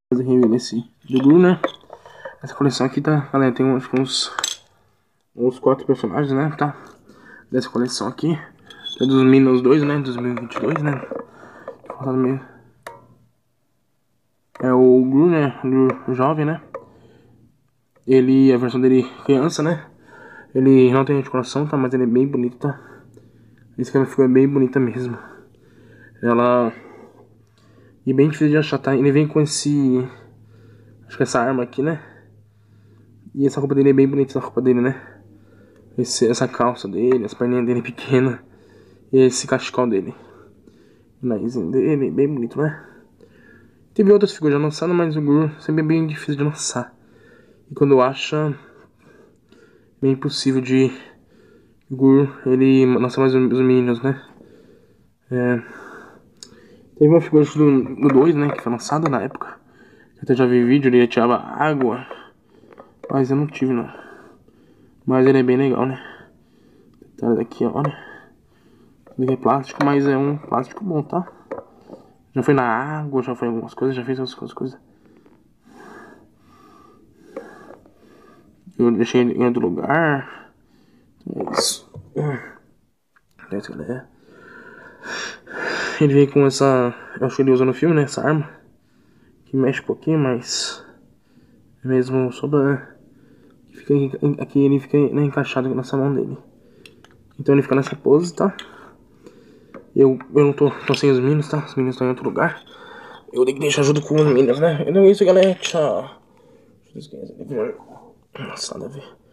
Fazer review desse do Gru, né? Essa coleção aqui tá, galera, tem uns 4 personagens, né? Tá? Dessa coleção aqui. É dos Minions 2, né? 2022, né? É o Gru, né? O jovem, né? Ele, a versão dele criança, né? Ele não tem articulação, tá? Mas ele é bem bonito, tá? Esse cara ficou bem bonita mesmo. Ela... E bem difícil de achar, tá? Ele vem com esse... Acho que essa arma aqui, né? E essa roupa dele é bem bonita, essa roupa dele, né? Essa calça dele, as perninhas dele pequenas. E esse cachecol dele. O narizinho dele, bem bonito, né? Teve outras figuras já lançadas, mas o Gru sempre é bem difícil de lançar. E quando acha... Bem impossível de... O Gru, ele lança mais os Minions, né? Teve uma figura do 2, né? Que foi lançada na época. Eu até já vi vídeo, ele tirava água. Mas eu não tive, não. Mas ele é bem legal, né? Detalhe daqui, olha. Isso aqui é plástico, mas é um plástico bom, tá? Já foi na água, já foi algumas coisas, já fez outras coisas. Eu deixei ele em outro lugar. É isso. É isso, galera. Ele veio com essa... Eu acho que ele usa no filme, né? Essa arma. Que mexe um pouquinho, mas... Mesmo sobra... Aqui ele fica encaixado nessa mão dele. Então ele fica nessa pose, tá? Eu não tô sem os Minions, tá? Os Minions estão em outro lugar. Eu tenho que deixar junto com os Minions, né? Então é isso, galera. Tchau. Nossa, nada a ver.